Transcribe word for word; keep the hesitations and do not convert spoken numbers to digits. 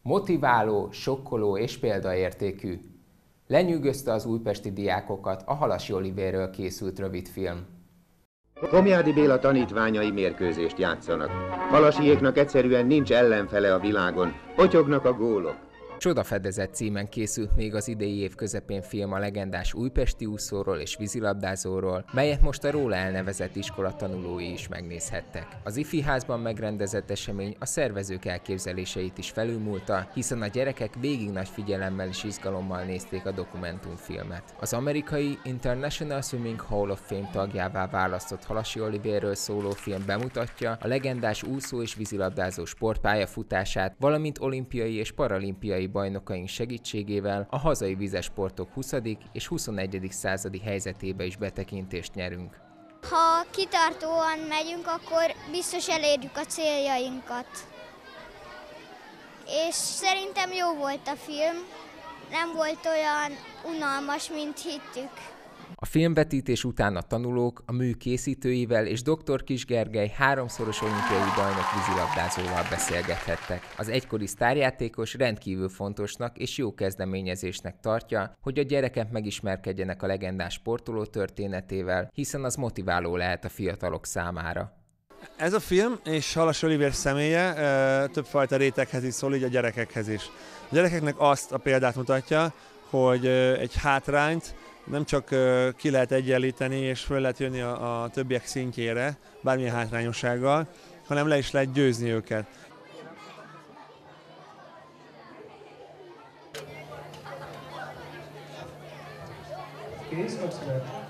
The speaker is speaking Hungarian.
Motiváló, sokkoló és példaértékű. Lenyűgözte az újpesti diákokat a Halasi Olivérről készült rövidfilm. Komjádi Béla tanítványai mérkőzést játszanak. Halasiéknak egyszerűen nincs ellenfele a világon, potyognak a gólok. Csodafedezet címen készült még az idei év közepén film a legendás újpesti úszóról és vízilabdázóról, melyet most a róla elnevezett iskola tanulói is megnézhettek. Az ifi házban megrendezett esemény a szervezők elképzeléseit is felülmúlta, hiszen a gyerekek végig nagy figyelemmel és izgalommal nézték a dokumentumfilmet. Az amerikai International Swimming Hall of Fame tagjává választott Halasi Olivérről szóló film bemutatja a legendás úszó és vízilabdázó sportpályafutását, valamint olimpiai és paralimpiai bajnokaink segítségével a hazai vízesportok huszadik és huszonegyedik századi helyzetébe is betekintést nyerünk. Ha kitartóan megyünk, akkor biztos elérjük a céljainkat. És szerintem jó volt a film, nem volt olyan unalmas, mint hittük. A filmvetítés után a tanulók a mű készítőivel és dr. Kiss Gergely háromszoros olimpiai bajnok vízilabdázóval beszélgethettek. Az egykori sztárjátékos rendkívül fontosnak és jó kezdeményezésnek tartja, hogy a gyerekek megismerkedjenek a legendás sportoló történetével, hiszen az motiváló lehet a fiatalok számára. Ez a film és Halasi Olivér személye e, többfajta réteghez is szól, így a gyerekekhez is. A gyerekeknek azt a példát mutatja, hogy e, egy hátrányt nem csak e, ki lehet egyenlíteni és föl lehet jönni a, a többiek szintjére, bármilyen hátrányossággal, hanem le is lehet győzni őket. Kész,